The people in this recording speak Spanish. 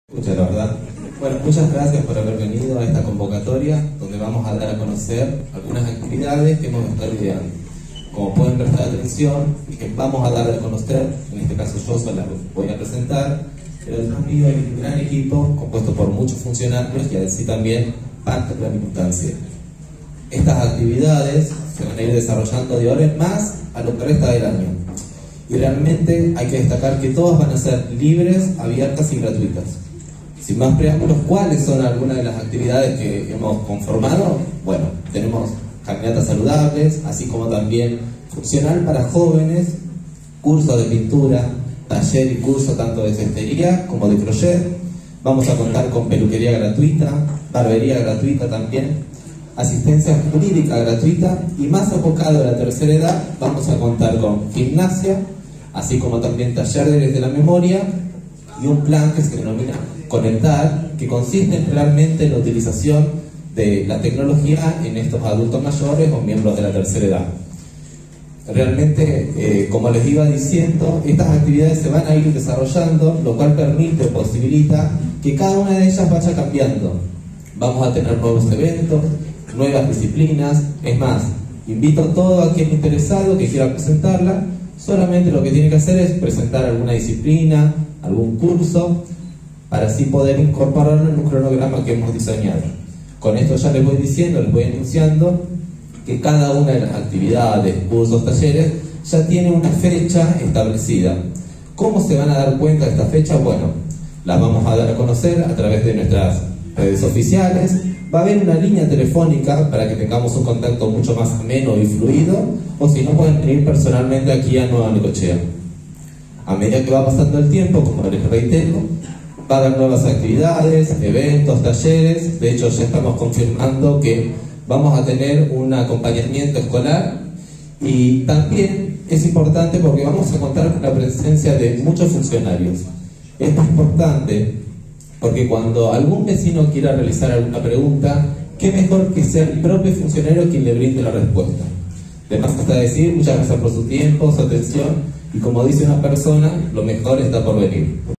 Escucha, la verdad. Bueno, muchas gracias por haber venido a esta convocatoria donde vamos a dar a conocer algunas actividades que hemos estado ideando. Como pueden prestar atención, que vamos a dar a conocer, en este caso yo se las voy a presentar, pero detrás mío hay un gran equipo compuesto por muchos funcionarios y así también parte de la militancia. Estas actividades se van a ir desarrollando de ahora en más a lo que resta del año. Y realmente hay que destacar que todas van a ser libres, abiertas y gratuitas. Sin más preámbulos, ¿cuáles son algunas de las actividades que hemos conformado? Bueno, tenemos caminatas saludables, así como también funcional para jóvenes, cursos de pintura, taller y curso tanto de cestería como de crochet. Vamos a contar con peluquería gratuita, barbería gratuita también, asistencia jurídica gratuita y más enfocado a la tercera edad, vamos a contar con gimnasia, así como también talleres de la memoria y un plan que se denomina Conectar, que consiste realmente en la utilización de la tecnología en estos adultos mayores o miembros de la tercera edad. Realmente, como les iba diciendo, estas actividades se van a ir desarrollando, lo cual permite, posibilita que cada una de ellas vaya cambiando. Vamos a tener nuevos eventos, nuevas disciplinas. Es más, invito a todo aquel interesado que quiera presentarla. Solamente lo que tiene que hacer es presentar alguna disciplina, algún curso, para así poder incorporarlo en un cronograma que hemos diseñado. Con esto ya les voy diciendo, les voy anunciando que cada una de las actividades, cursos, talleres, ya tiene una fecha establecida. ¿Cómo se van a dar cuenta de esta fecha? Bueno, las vamos a dar a conocer a través de nuestras redes oficiales. Va a haber una línea telefónica para que tengamos un contacto mucho más ameno y fluido, o si no, pueden venir personalmente aquí a Nueva Necochea. A medida que va pasando el tiempo, como les reitero, va a haber nuevas actividades, eventos, talleres. De hecho, ya estamos confirmando que vamos a tener un acompañamiento escolar, y también es importante porque vamos a contar con la presencia de muchos funcionarios. Esto es importante porque cuando algún vecino quiera realizar alguna pregunta, qué mejor que ser el propio funcionario quien le brinde la respuesta. De más está decir, muchas gracias por su tiempo, su atención, y como dice una persona, lo mejor está por venir.